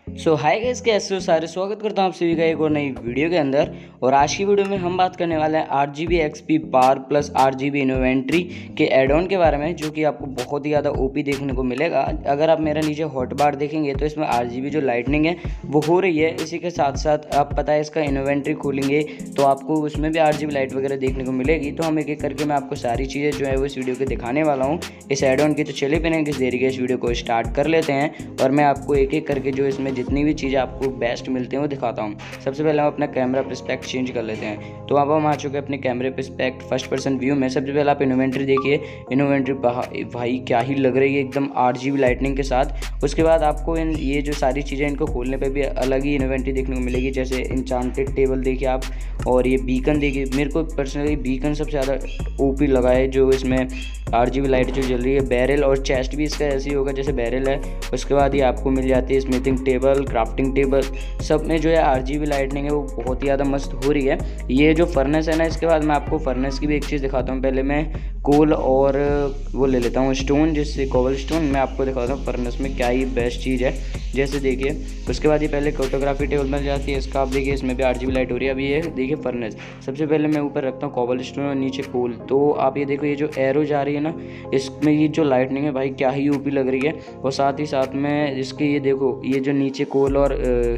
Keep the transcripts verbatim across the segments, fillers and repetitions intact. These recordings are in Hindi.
सो हाय गाइस, कैसे हो सारे। स्वागत करता हूँ आप सभी का एक और नई वीडियो के अंदर। और आज की वीडियो में हम बात करने वाले हैं R G B X P bar plus R G B inventory के एड ऑन के बारे में, जो कि आपको बहुत ही ज़्यादा ओपी देखने को मिलेगा। अगर आप मेरा नीचे हॉट बार देखेंगे तो इसमें आर जी बी जो लाइटनिंग है वो हो रही है। इसी के साथ साथ आप पता है इसका इन्वेंट्री खोलेंगे तो आपको उसमें भी आर जी बी लाइट वगैरह देखने को मिलेगी। तो हम एक एक करके मैं आपको सारी चीज़ें जो है वो इस वीडियो के दिखाने वाला हूँ इस एड ऑन की। तो चलिए बिना किसी देरी के इस वीडियो को स्टार्ट कर लेते हैं और मैं आपको एक एक करके जो इसमें जितनी भी चीज़ें आपको बेस्ट मिलते हैं वो दिखाता हूँ। सबसे पहले हम अपना कैमरा पर्सपेक्ट चेंज कर लेते हैं। तो अब हम आ चुके हैं अपने कैमरे पर्सपेक्ट फर्स्ट पर्सन व्यू में। सबसे पहले आप इन्वेंट्री देखिए। इन्वेंट्री भाई क्या ही लग रही है एकदम आर जी बी लाइटनिंग के साथ। उसके बाद आपको इन ये जो सारी चीज़ें इनको खोलने पे भी अलग ही इन्वेंट्री देखने को मिलेगी, जैसे इंचांटेड टेबल देखिए आप, और ये बीकन देखिए। मेरे को पर्सनली बीकन सबसे ज़्यादा ओपी लगा है, जो इसमें आर जी बी लाइट जो जल रही है। बैरल और चेस्ट भी इसका ऐसे ही होगा जैसे बैरल है। उसके बाद ये आपको मिल जाती है स्मिथिंग टेबल, क्राफ्टिंग टेबल, सब में जो है आर जी बी लाइटनिंग है वो बहुत ही ज़्यादा मस्त हो रही है। ये जो फर्नेस है ना, इसके बाद मैं आपको फर्नेस की भी एक चीज़ दिखाता हूँ। पहले मैं कोल और वो ले लेता हूँ स्टोन, जिससे कोबल स्टोन मैं आपको दिखाता हूँ फर्नेस में क्या ही बेस्ट चीज़ है। जैसे देखिए उसके बाद ये पहले फोटोग्राफी टेबल मिल जाती है। इसका आप देखिए इसमें भी आर जी बी लाइट हो रही है। अभी ये देखिए फर्नेस, सबसे पहले मैं ऊपर रखता हूँ कोबल स्टोन और नीचे कोल। तो आप ये देखो ये जो एरो जा रही है ना, इसमें ये जो लाइटनिंग है भाई क्या ही ऊपी लग रही है। और साथ ही साथ में इसके ये देखो ये जो नीचे कोल और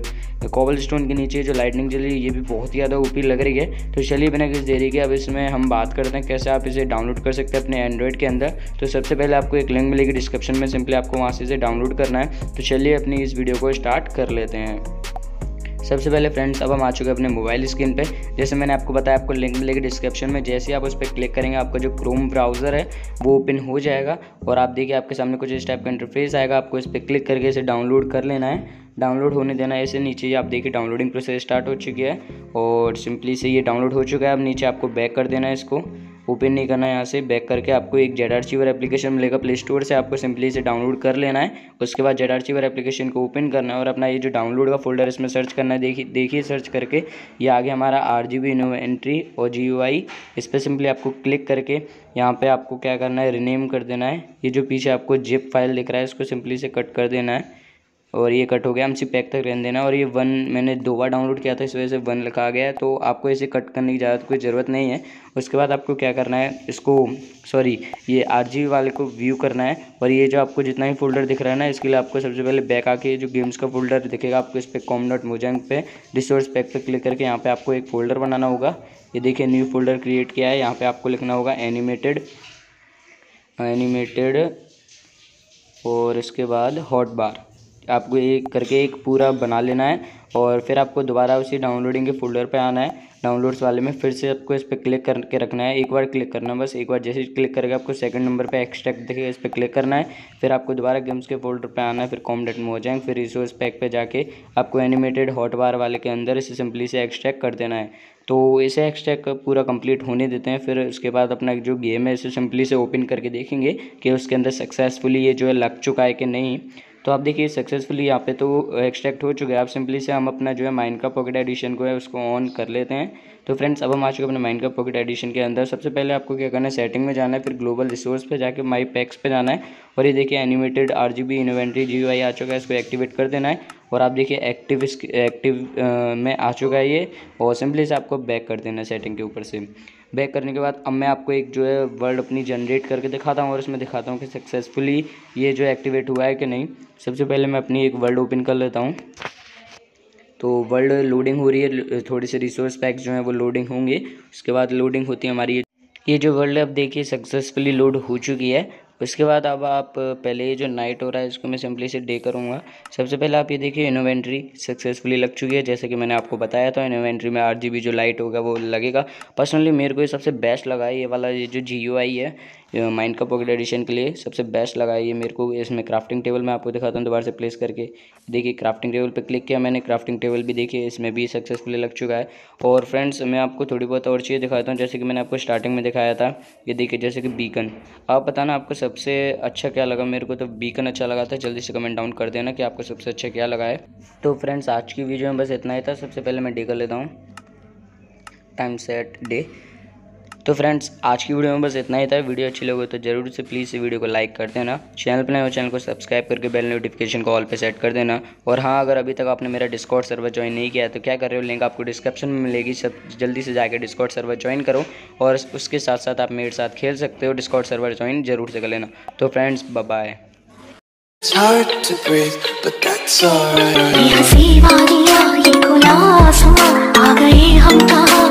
कोबल स्टोन के नीचे जो लाइटनिंग चली है ये भी बहुत ही ज़्यादा ऊपी लग रही है। तो चलिए बिना किसी देरी के अब इसमें हम बात करते हैं कैसे आप इसे डाउनलोड कर सकते हैं अपने एंड्रॉइड के अंदर। तो सबसे पहले आपको एक लिंक मिलेगी डिस्क्रिप्शन में, सिंपली आपको वहाँ से इसे डाउनलोड करना है। तो चलिए अपनी इस वीडियो को स्टार्ट कर लेते हैं। सबसे पहले फ्रेंड्स अब हम आ चुके हैं अपने मोबाइल स्क्रीन पे। जैसे मैंने आपको बताया आपको लिंक मिलेगी डिस्क्रिप्शन में। जैसे ही आप उस पर क्लिक करेंगे आपका जो क्रोम ब्राउज़र है वो ओपन हो जाएगा और आप देखिए आपके सामने कुछ इस टाइप का इंटरफेस आएगा। आपको इस पर क्लिक करके इसे डाउनलोड कर लेना है, डाउनलोड होने देना है। ऐसे नीचे आप देखिए डाउनलोडिंग प्रोसेस स्टार्ट हो चुकी है और सिंपली से ये डाउनलोड हो चुका है। अब नीचे आपको बैक कर देना है, इसको ओपन नहीं करना है। यहाँ से बैक करके आपको एक जेड आर्चिवर एप्लीकेशन मिलेगा प्ले स्टोर से, आपको सिंपली इसे डाउनलोड कर लेना है। उसके बाद जेड आर्चिवर एप्लीकेशन को ओपन करना है और अपना ये जो डाउनलोड का फोल्डर इसमें सर्च करना है। देखिए देखिए सर्च करके ये आगे हमारा आर जी बी इन्वेंट्री और जी यू आई, इस पर सिंपली आपको क्लिक करके यहाँ पे आपको क्या करना है, रिनेम कर देना है। ये जो पीछे आपको जिप फाइल दिख रहा है इसको सिंपली से कट कर देना है और ये कट हो गया। हमसे पैक तक रहने देना। और ये वन मैंने दो बार डाउनलोड किया था इस वजह से वन लिखा गया है, तो आपको इसे कट करने की ज़्यादा कोई ज़रूरत नहीं है। उसके बाद आपको क्या करना है, इसको सॉरी ये आर जी बी वाले को व्यू करना है। और ये जो आपको जितना ही फोल्डर दिख रहा है ना, इसके लिए आपको सबसे पहले बैक आके जो गेम्स का फोल्डर दिखेगा आपको इस पर कॉम डॉट मोजेंग पे रिसोर्स पैक पे क्लिक करके यहाँ पे आपको एक फ़ोल्डर बनाना होगा। ये देखिए न्यू फोल्डर क्रिएट किया है। यहाँ पे आपको लिखना होगा एनिमेटेड एनिमेटेड और इसके बाद हॉट बार। आपको एक करके एक पूरा बना लेना है और फिर आपको दोबारा उसी डाउनलोडिंग के फोल्डर पे आना है। डाउनलोड्स वाले में फिर से आपको इस पर क्लिक करके रखना है। एक बार क्लिक करना है बस, एक बार जैसे ही क्लिक करके आपको सेकंड नंबर पे एक्सट्रैक्ट दिखेगा इस पर क्लिक करना है। फिर आपको दोबारा गेम्स के फोल्डर पे आना है, फिर कॉम डॉट मोजेंग, फिर रिसोर्स पैक पे जाके आपको एनिमेटेड हॉट बार वाले के अंदर इसे सिंपली से एक्सट्रैक्ट कर देना है। तो इसे एक्सट्रैक्ट पूरा कंप्लीट होने देते हैं। फिर उसके बाद अपना जो गेम है इसे सिंपली से ओपन करके देखेंगे कि उसके अंदर सक्सेसफुली ये जो है लग चुका है कि नहीं। तो आप देखिए सक्सेसफुली यहाँ पे तो एक्सट्रैक्ट हो चुका है। आप सिंपली से हम अपना जो है माइनक्राफ्ट पॉकेट एडिशन को है उसको ऑन कर लेते हैं। तो फ्रेंड्स अब हम आ चुके हैं अपने माइनक्राफ्ट पॉकेट एडिशन के अंदर। सबसे पहले आपको क्या करना है, सेटिंग में जाना है, फिर ग्लोबल रिसोर्स पे जाके माई पैक्स पे जाना है और ये देखिए animated R G B inventory G U I आ चुका है, इसको एक्टिवेट कर देना है। और आप देखिए एक्टिव एक्टिव में आ चुका है ये, और सिंपली से आपको बैक कर देना है सेटिंग के ऊपर से। बैक करने के बाद अब मैं आपको एक जो है वर्ड अपनी जनरेट करके दिखाता हूँ और इसमें दिखाता हूँ कि सक्सेसफुली ये जो एक्टिवेट हुआ है कि नहीं। सबसे पहले मैं अपनी एक वर्ड ओपन कर लेता हूँ। तो वर्ड लोडिंग हो रही है, थोड़ी सी रिसोर्स पैक्स जो हैं वो लोडिंग होंगे। उसके बाद लोडिंग होती है हमारी ये जो वर्ल्ड अब देखिए सक्सेसफुली लोड हो चुकी है। उसके बाद अब आप पहले ये जो नाइट हो रहा है इसको मैं सिंपली से डे करूँगा। सबसे पहले आप ये देखिए इन्वेंट्री सक्सेसफुली लग चुकी है, जैसे कि मैंने आपको बताया था। इन्वेंट्री में आर जी बी जो लाइट होगा वो लगेगा। पर्सनली मेरे को ये सबसे बेस्ट लगा है, ये वाला ये जो जी यू आई है माइनक्राफ्ट पॉकेट एडिशन के लिए सबसे बेस्ट लगा है ये मेरे को। इसमें क्राफ्टिंग टेबल मैं आपको दिखाता हूँ दोबारा से प्लेस करके। देखिए क्राफ्टिंग टेबल पे क्लिक किया मैंने, क्राफ्टिंग टेबल भी देखिए इसमें भी सक्सेसफुली लग चुका है। और फ्रेंड्स मैं आपको थोड़ी बहुत और चीज़ें दिखाता हूँ, जैसे कि मैंने आपको स्टार्टिंग में दिखाया था। ये देखिए जैसे कि बीकन, आप बताना आपको सबसे अच्छा क्या लगा। मेरे को तो बीकन अच्छा लगा था। जल्दी से कमेंट डाउन कर देना कि आपको सबसे अच्छा क्या लगा है। तो फ्रेंड्स आज की वीडियो में बस इतना ही था। सबसे पहले मैं डे कर लेता हूँ, टाइम सेट डे। तो फ्रेंड्स आज की वीडियो में बस इतना ही था। वीडियो अच्छी लगे तो जरूर से प्लीज़ इस वीडियो को लाइक कर देना। चैनल पर नए हो चैनल को सब्सक्राइब करके बेल नोटिफिकेशन को ऑल पे सेट कर देना। और हाँ, अगर अभी तक आपने मेरा डिस्कॉर्ड सर्वर ज्वाइन नहीं किया है तो क्या कर रहे हो, लिंक आपको डिस्क्रिप्शन में मिलेगी। सब जल्दी से जाकर डिस्कॉर्ड सर्वर ज्वाइन करो और उसके साथ साथ आप मेरे साथ खेल सकते हो। डिस्कॉर्ड सर्वर ज्वाइन जरूर से कर लेना। तो friends bye bye. It's hard to breathe, but that's alright. ये हंसी वादियाँ ये खुला आसमां, आ गए हम कहाँ।